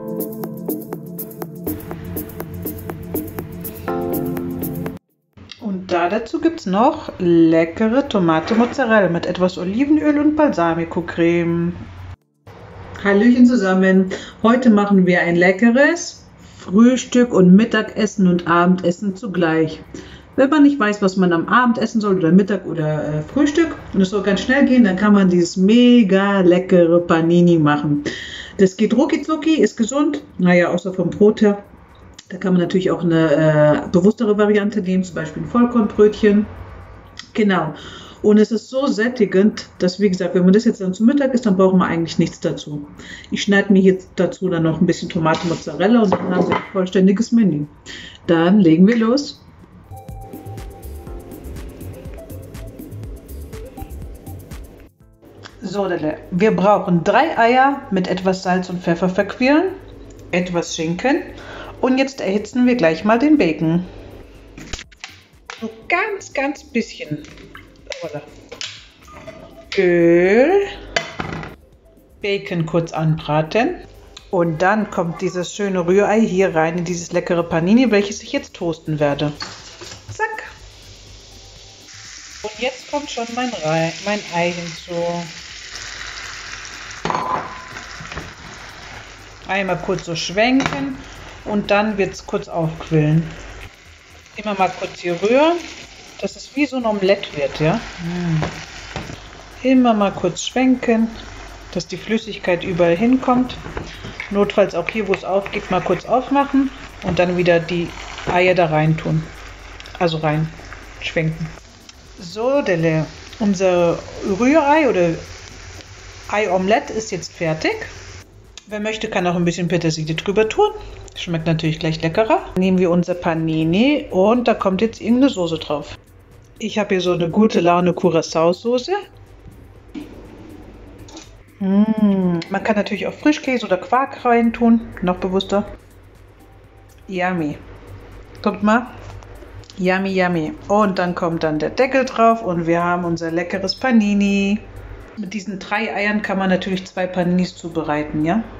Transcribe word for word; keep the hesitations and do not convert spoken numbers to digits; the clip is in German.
Und da dazu gibt es noch leckere Tomate Mozzarella mit etwas Olivenöl und Balsamico-Creme. Hallöchen zusammen. Heute machen wir ein leckeres Frühstück und Mittagessen und Abendessen zugleich. Wenn man nicht weiß, was man am Abend essen soll oder Mittag oder äh, Frühstück und es soll ganz schnell gehen, dann kann man dieses mega leckere Panini machen. Das geht rucki zucki, ist gesund, naja, außer vom Brot her. Da kann man natürlich auch eine äh, bewusstere Variante nehmen, zum Beispiel ein Vollkornbrötchen. Genau. Und es ist so sättigend, dass, wie gesagt, wenn man das jetzt dann zum Mittag isst, dann brauchen wir eigentlich nichts dazu. Ich schneide mir jetzt dazu dann noch ein bisschen Tomate Mozzarella und dann haben wir ein vollständiges Menü. Dann legen wir los. So, wir brauchen drei Eier mit etwas Salz und Pfeffer verquirlen, etwas Schinken und jetzt erhitzen wir gleich mal den Bacon. So ganz, ganz bisschen Öl, Bacon kurz anbraten und dann kommt dieses schöne Rührei hier rein in dieses leckere Panini, welches ich jetzt toasten werde. Zack! Und jetzt kommt schon mein, Rei mein Ei hinzu. Einmal kurz so schwenken und dann wird es kurz aufquillen. Immer mal kurz hier rühren, dass es wie so ein Omelett wird, ja. Immer mal kurz schwenken, dass die Flüssigkeit überall hinkommt. Notfalls auch hier, wo es aufgeht, mal kurz aufmachen und dann wieder die Eier da rein tun. Also rein schwenken. So, Delle, unser Rührei oder Ei-Omelett ist jetzt fertig. Wer möchte, kann auch ein bisschen Petersilie drüber tun. Schmeckt natürlich gleich leckerer. Nehmen wir unser Panini und da kommt jetzt irgendeine Soße drauf. Ich habe hier so eine gute Laune Curacao-Soße. Mmh. Man kann natürlich auch Frischkäse oder Quark rein tun. Noch bewusster. Yummy. Kommt mal. Yummy, yummy. Und dann kommt dann der Deckel drauf und wir haben unser leckeres Panini. Mit diesen drei Eiern kann man natürlich zwei Paninis zubereiten, ja.